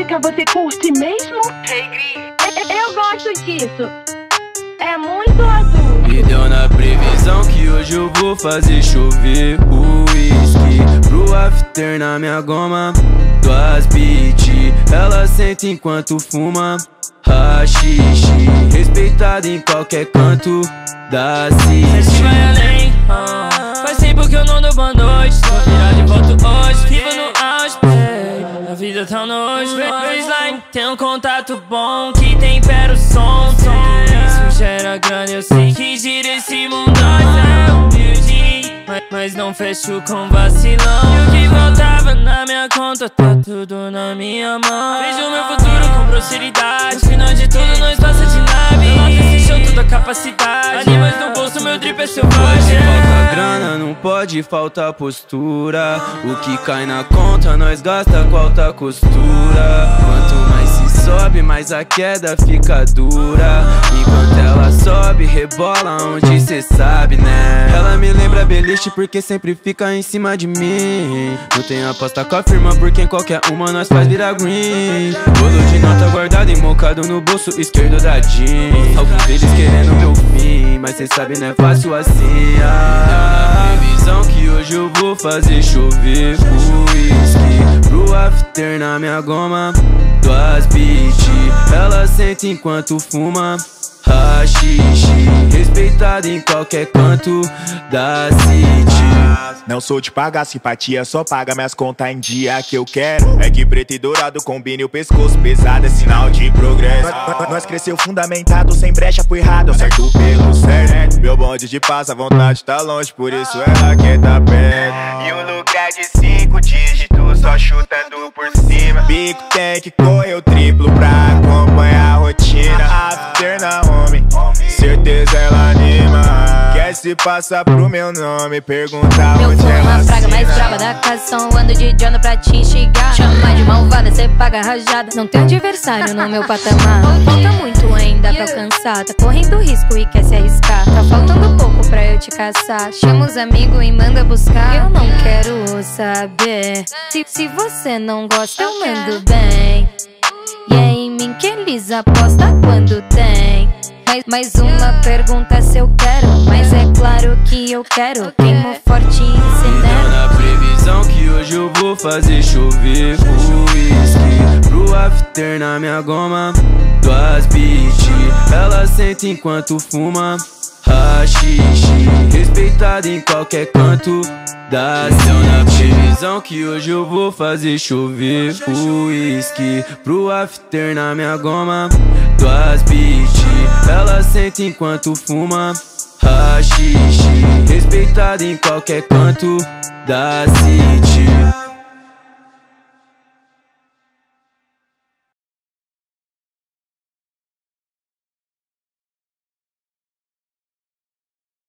música você curte mesmo? Eu gosto disso. É muito azul. E deu na previsão que hoje eu vou fazer chover o whisky pro after na minha goma. Duas beat, ela sente enquanto fuma haxixe, respeitada em qualquer canto da city. Vai além, faz tempo que eu não dou boa noite. Tô virado de volta hoje, vivo no auge, babe. A vida tá noite, baseline. Tem um contato bom que tempera o som. Tudo isso gera grana, eu sei que gira esse mundo. É humilde, mas não fecho com vacilão. E o que faltava na minha conta tá tudo na minha mão. Vejo meu futuro com prosperidade. No final de tudo nós passa de nave. Nota esse show, toda capacidade. Animais no bolso, meu drip é selvagem. Pode faltar grana, não pode faltar postura. O que cai na conta nós gasta com alta costura. Quanto mais se sobe, mais a queda fica dura. Enquanto ela sobe, rebola onde cê sabe, né? Ela me lembra beliche porque sempre fica em cima de mim. Não tem aposta com a firma porque em qualquer uma nós faz virar green. Bolo de nota guardado e mocado no bolso esquerdo da jeans. Alguns deles querendo meu fim, mas cê sabe não é fácil assim. Previsão que hoje eu vou fazer chover o whisky pro after na minha goma. Duas beat, ela sente enquanto fuma haxixe, respeitada em qualquer canto da city. Não sou de pagar simpatia, só paga minhas contas em dia. Que eu quero é que preto e dourado combine, o pescoço pesado é sinal de progresso. Nós cresceu fundamentado, sem brecha pro errado, certo pelo certo. Meu bonde de paz, a vontade tá longe, por isso ela quer tá perto. E o lugar de 5 dígitos, só chutando por cima. Bico tem que correr o triplo pra acompanhar a rotina. After na home, certeza ela anima. Quer se passar pro meu nome, perguntar onde Sou ela uma praga mais assina. brava da casa, só um ano de Jonah pra te instigar. Chama de malvada, cê paga rajada. Não tem adversário no meu patamar. Falta muito ainda pra alcançar. Tá correndo risco e quer se arriscar. Tá faltando pouco pra eu te caçar. Chama os amigos e manda buscar. Eu não quero saber se você não gosta, eu mando bem. E é em mim que eles apostam quando tem. Mais uma pergunta se eu quero, mas é claro que eu quero. Queimo forte e incinero. Na previsão que hoje eu vou fazer chover o whisky pro after na minha goma. Duas beat, ela sente enquanto fuma haxixe, respeitada em qualquer canto da city. Na previsão que hoje eu vou fazer chover o whisky pro after na minha goma. Duas beat, ela sente enquanto fuma haxixe, respeitada em qualquer canto da city.